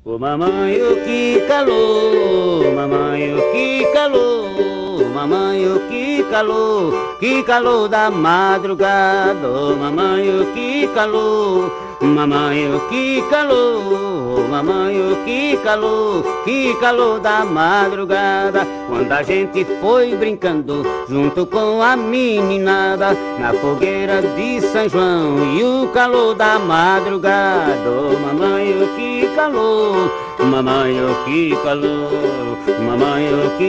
Ô mamãe, ô que calor, mamãe, ô que calor, mamãe, ô que calor da madrugada. Ô mamãe, ô que calor, mamãe, ô que calor, mamãe, ô que calor da madrugada. Quando a gente foi brincando junto com a meninada na fogueira de São João e o calor da madrugada. Ô mamãe, ô que calor, mamãe, ô que calor, mamãe, ô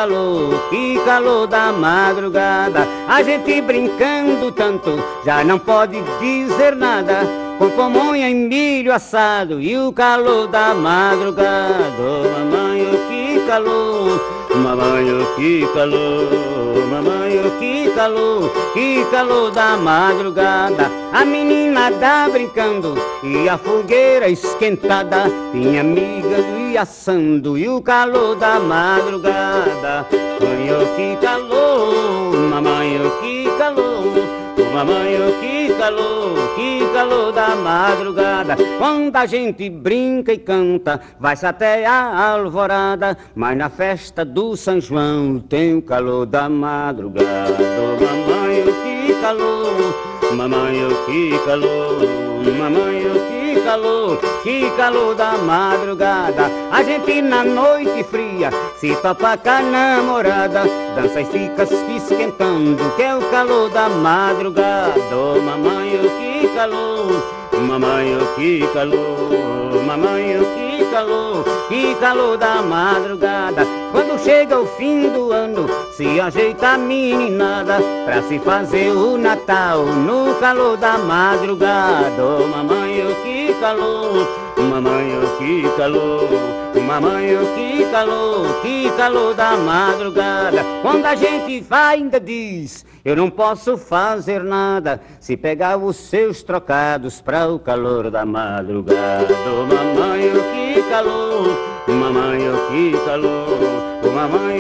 que calor da madrugada. A gente brincando tanto, já não pode dizer nada, com pamonha e milho assado e o calor da madrugada. Oh, mamãe, oh, que calor, mamãe, oh, que calor, mamãe, oh, que calor da madrugada. A meninada brincando e a fogueira esquentada, tinha amigas e assando e o calor da madrugada. Mãe, oh, que calor, mamãe, oh, que calor, mamãe, oh, que calor da madrugada. Quando a gente brinca e canta, vai-se até a alvorada, mas na festa do São João tem o calor da madrugada. Oh, mamãe, oh, que calor, mamãe, oh, que calor, mamãe, oh, que calor da madrugada. A gente na noite fria se topa com a namorada, dança e fica se esquentando, que é o calor da madrugada. Oh, mamãe, oh, que calor, mamãe, oh, que calor, mamãe, oh, que calor da madrugada. Quando chega o fim do ano, se ajeita a meninada pra se fazer o Natal no calor da madrugada. Oh, mamãe, oh, que calor, mamãe, oh, que calor, mamãe, oh, que calor da madrugada. Quando a gente vai ainda diz, eu não posso fazer nada se pegar os seus trocados pra o calor da madrugada. Oh, mamãe, oh, que calor, mamãe, oh, que calor, oh, mamãe,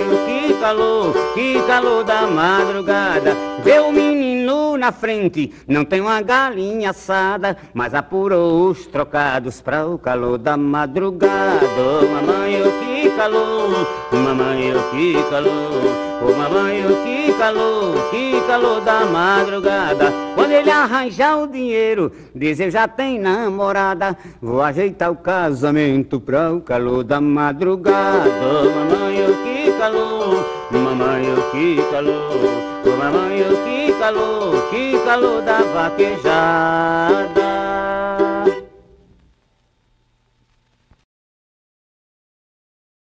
oh, que calor da madrugada. Vê o menino na frente, não tem uma galinha assada, mas apurou os trocados pra o calor da madrugada. Oh, mamãe, oh, que calor, mamãe, oh, que calor, oh, mamãe, oh, que calor da madrugada. Quando ele arranjar o dinheiro, diz eu já tenho namorada, vou ajeitar o casamento pra o calor da madrugada. Oh, mamãe, oh, que calor, mamãe, oh, que calor, oh, mamãe, oh, que calor da vaquejada.